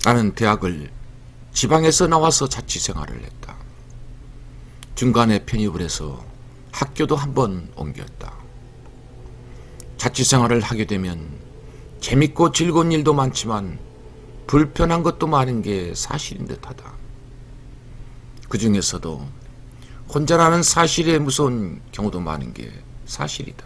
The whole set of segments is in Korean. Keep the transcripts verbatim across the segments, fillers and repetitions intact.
나는 대학을 지방에서 나와서 자취생활을 했다. 중간에 편입을 해서 학교도 한번 옮겼다. 자취생활을 하게 되면 재밌고 즐거운 일도 많지만 불편한 것도 많은 게 사실인 듯하다. 그 중에서도 혼자라는 사실에 무서운 경우도 많은 게 사실이다.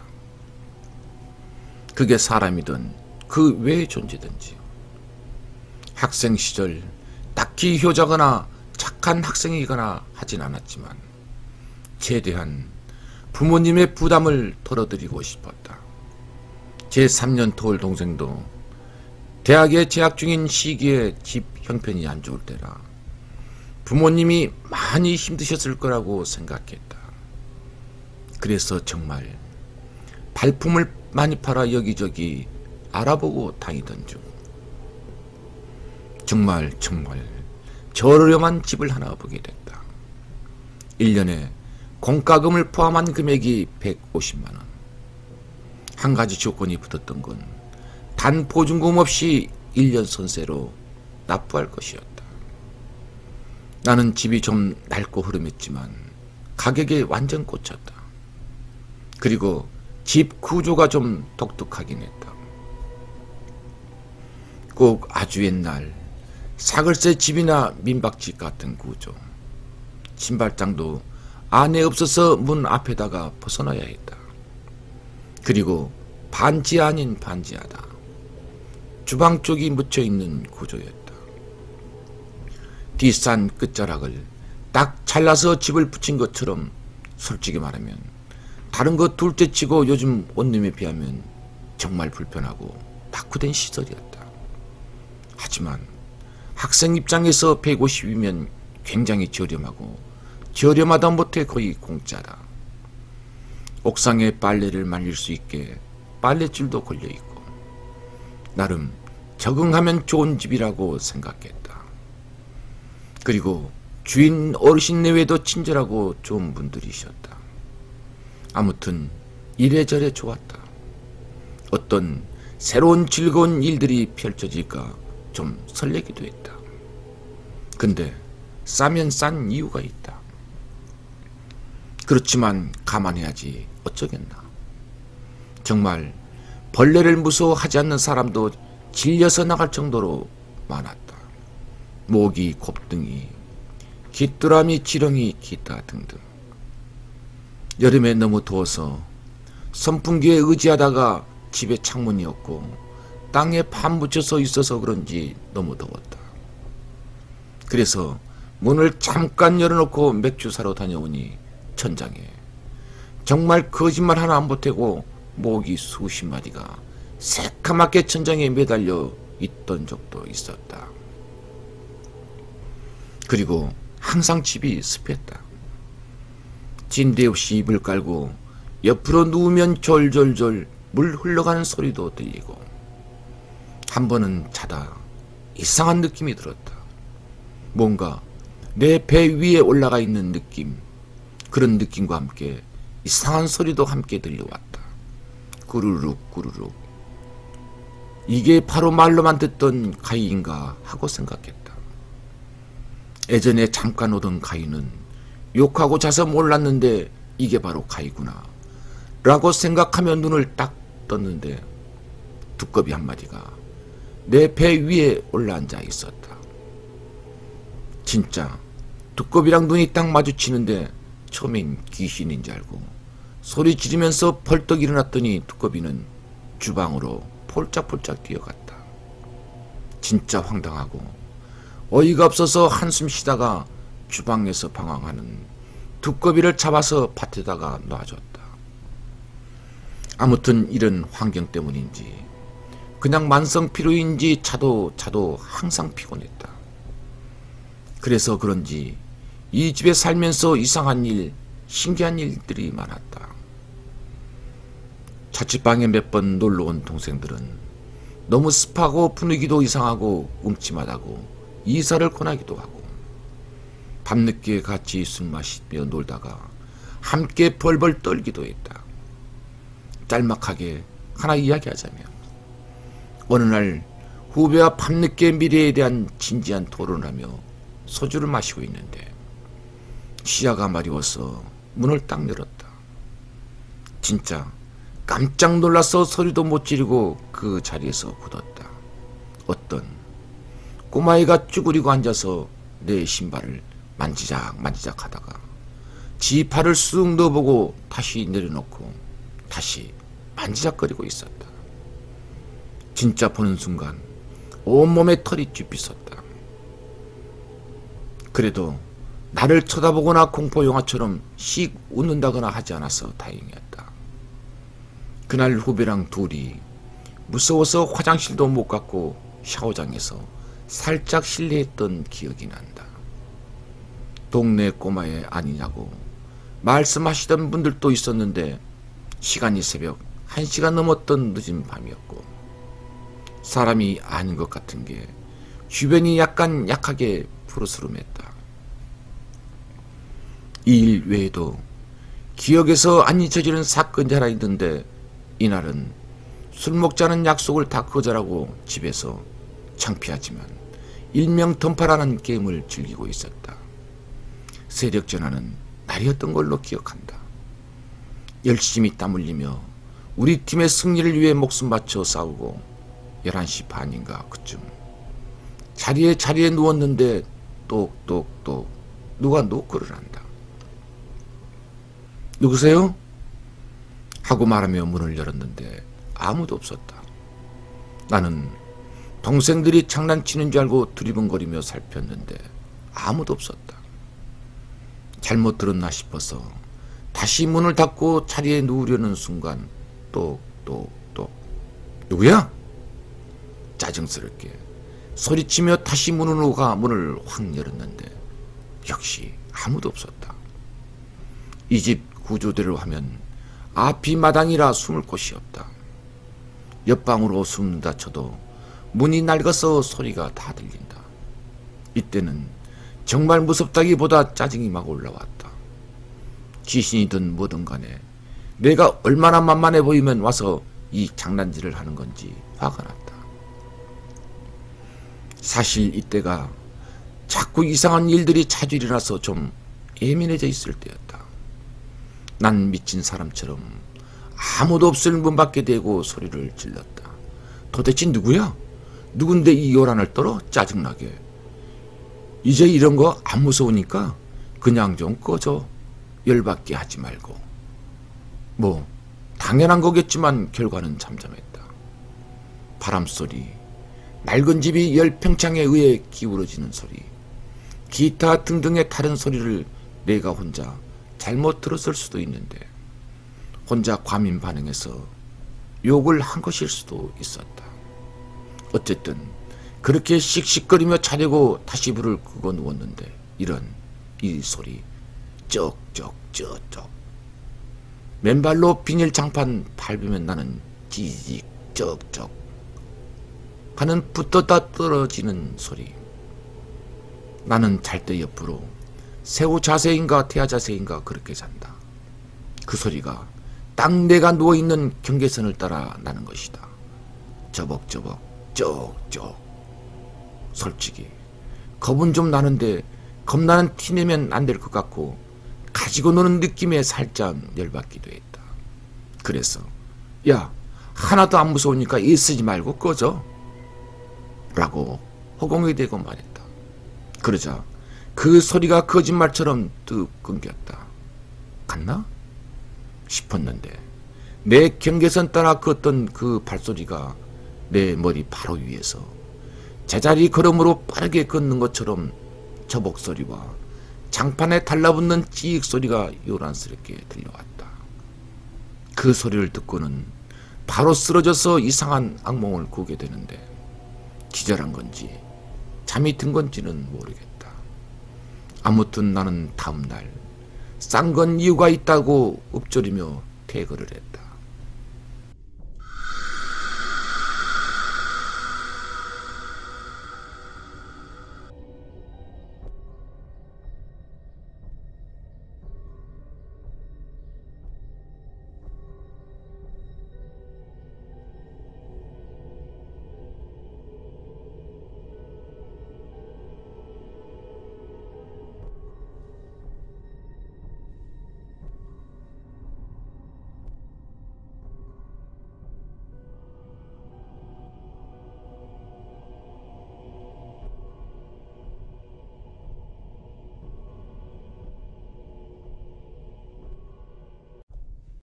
그게 사람이든 그 외의 존재든지. 학생 시절 딱히 효자거나 착한 학생이거나 하진 않았지만 최대한 부모님의 부담을 덜어드리고 싶었다. 제 삼 년 터울 동생도 대학에 재학 중인 시기에 집 형편이 안 좋을 때라 부모님이 많이 힘드셨을 거라고 생각했다. 그래서 정말 발품을 많이 팔아 여기저기 알아보고 다니던 중 정말 정말 저렴한 집을 하나 보게 됐다. 일 년에 공과금을 포함한 금액이 백오십만 원. 한 가지 조건이 붙었던 건 단 보증금 없이 일 년 선세로 납부할 것이었다. 나는 집이 좀 낡고 흐름했지만 가격에 완전 꽂혔다. 그리고 집 구조가 좀 독특하긴 했다. 꼭 아주 옛날 사글세 집이나 민박집 같은 구조. 신발장도 안에 없어서 문 앞에다가 벗어놔야 했다. 그리고 반지 아닌 반지하다. 주방 쪽이 묻혀있는 구조였다. 뒷산 끝자락을 딱 잘라서 집을 붙인 것처럼 솔직히 말하면 다른 거 둘째치고 요즘 원룸에 비하면 정말 불편하고 낙후된 시설이었다. 하지만 학생 입장에서 백오십이면 굉장히 저렴하고 저렴하다 못해 거의 공짜다. 옥상에 빨래를 말릴 수 있게 빨랫줄도 걸려있고 나름 적응하면 좋은 집이라고 생각했다. 그리고 주인 어르신 내외도 친절하고 좋은 분들이셨다. 아무튼 이래저래 좋았다. 어떤 새로운 즐거운 일들이 펼쳐질까 좀 설레기도 했다. 근데 싸면 싼 이유가 있다. 그렇지만 감안해야지 어쩌겠나. 정말 벌레를 무서워하지 않는 사람도 질려서 나갈 정도로 많았다. 모기, 곱등이, 귀뚜라미, 지렁이, 기타 등등. 여름에 너무 더워서 선풍기에 의지하다가 집에 창문이 없고 땅에 판 묻혀서 있어서 그런지 너무 더웠다. 그래서 문을 잠깐 열어놓고 맥주 사러 다녀오니 천장에 정말 거짓말 하나 안 보태고 모기 수십 마리가 새카맣게 천장에 매달려 있던 적도 있었다. 그리고 항상 집이 습했다. 진대 없이 이불 깔고 옆으로 누우면 졸졸졸 물 흘러가는 소리도 들리고 한 번은 자다 이상한 느낌이 들었다. 뭔가 내 배 위에 올라가 있는 느낌. 그런 느낌과 함께 이상한 소리도 함께 들려왔다. 꾸르륵 꾸르륵. 이게 바로 말로만 듣던 가위인가 하고 생각했다. 예전에 잠깐 오던 가위는 욕하고 자서 몰랐는데 이게 바로 가위구나 라고 생각하며 눈을 딱 떴는데 두꺼비 한 마리가 내 배 위에 올라앉아 있었다. 진짜 두꺼비랑 눈이 딱 마주치는데 처음엔 귀신인 줄 알고 소리 지르면서 벌떡 일어났더니 두꺼비는 주방으로 폴짝폴짝 뛰어갔다. 진짜 황당하고 어이가 없어서 한숨 쉬다가 주방에서 방황하는 두꺼비를 잡아서 밭에다가 놔줬다. 아무튼 이런 환경 때문인지 그냥 만성 피로인지 자도 자도 항상 피곤했다. 그래서 그런지 이 집에 살면서 이상한 일, 신기한 일들이 많았다. 자취방에 몇 번 놀러온 동생들은 너무 습하고 분위기도 이상하고 음침하다고 이사를 권하기도 하고 밤늦게 같이 술 마시며 놀다가 함께 벌벌 떨기도 했다. 짤막하게 하나 이야기하자면 어느 날 후배와 밤늦게 미래에 대한 진지한 토론을 하며 소주를 마시고 있는데 시야가 마려워서 문을 딱 열었다. 진짜 깜짝 놀라서 소리도 못 지르고 그 자리에서 굳었다. 어떤 꼬마애가 쭈그리고 앉아서 내 신발을 만지작 만지작 하다가 지 팔을 쑥 넣어보고 다시 내려놓고 다시 만지작거리고 있었다. 진짜 보는 순간 온몸에 털이 쥐빗었다. 그래도 나를 쳐다보거나 공포영화처럼 씩 웃는다거나 하지 않아서 다행이었다. 그날 후배랑 둘이 무서워서 화장실도 못 갔고 샤워장에서 살짝 실례했던 기억이 난다. 동네 꼬마애 아니냐고 말씀하시던 분들도 있었는데 시간이 새벽 한 시간 넘었던 늦은 밤이었고 사람이 아닌 것 같은 게 주변이 약간 약하게 푸르스름했다. 이 일 외에도 기억에서 안 잊혀지는 사건이 하나 있는데 이날은 술 먹자는 약속을 다 거절하고 집에서 창피하지만 일명 던파라는 게임을 즐기고 있었다. 세력 전환은 날이었던 걸로 기억한다. 열심히 땀 흘리며 우리 팀의 승리를 위해 목숨 바쳐 싸우고 열한 시 반인가 그쯤 자리에 자리에 누웠는데 똑똑똑 누가 노크를 한다. 누구세요? 하고 말하며 문을 열었는데 아무도 없었다. 나는 동생들이 장난치는 줄 알고 두리번거리며 살폈는데 아무도 없었다. 잘못 들었나 싶어서 다시 문을 닫고 자리에 누우려는 순간 똑똑똑 누구야? 짜증스럽게 소리치며 다시 문으로 가 문을 확 열었는데 역시 아무도 없었다. 이 집 구조대로 하면 앞이 마당이라 숨을 곳이 없다. 옆방으로 숨는다 쳐도 문이 낡아서 소리가 다 들린다. 이때는 정말 무섭다기보다 짜증이 막 올라왔다. 귀신이든 뭐든 간에 내가 얼마나 만만해 보이면 와서 이 장난질을 하는 건지 화가 났다. 사실 이때가 자꾸 이상한 일들이 자주 일어나서 좀 예민해져 있을 때였다. 난 미친 사람처럼 아무도 없을 문 밖에 대고 소리를 질렀다. 도대체 누구야? 누군데 이 요란을 떨어? 짜증나게. 이제 이런 거 안 무서우니까 그냥 좀 꺼져. 열받게 하지 말고. 뭐 당연한 거겠지만 결과는 잠잠했다. 바람소리, 낡은 집이 열평창에 의해 기울어지는 소리, 기타 등등의 다른 소리를 내가 혼자 잘못 들었을 수도 있는데 혼자 과민 반응해서 욕을 한 것일 수도 있었다. 어쨌든 그렇게 씩씩거리며 자려고 다시 불을 끄고 누웠는데 이런 이 소리 쩍쩍쩍쩍 맨발로 비닐 장판 밟으면 나는 지직 쩍쩍 하는 붙었다 떨어지는 소리. 나는 잘 때 옆으로 새우 자세인가 태아 자세인가 그렇게 잔다. 그 소리가 딱 내가 누워있는 경계선을 따라 나는 것이다. 저벅저벅 쪽쪽. 솔직히 겁은 좀 나는데 겁나는 티 내면 안 될 것 같고 가지고 노는 느낌에 살짝 열받기도 했다. 그래서 야 하나도 안 무서우니까 애쓰지 말고 꺼져 라고 허공에 대고 말했다. 그러자 그 소리가 거짓말처럼 뚝 끊겼다. 갔나? 싶었는데 내 경계선 따라 걷던 그 발소리가 내 머리 바로 위에서 제자리 걸음으로 빠르게 걷는 것처럼 저벅소리와 장판에 달라붙는 찌익 소리가 요란스럽게 들려왔다. 그 소리를 듣고는 바로 쓰러져서 이상한 악몽을 꾸게 되는데 기절한 건지 잠이 든 건지는 모르겠다. 아무튼 나는 다음날 싼 건 이유가 있다고 읊조리며 퇴거를 했다.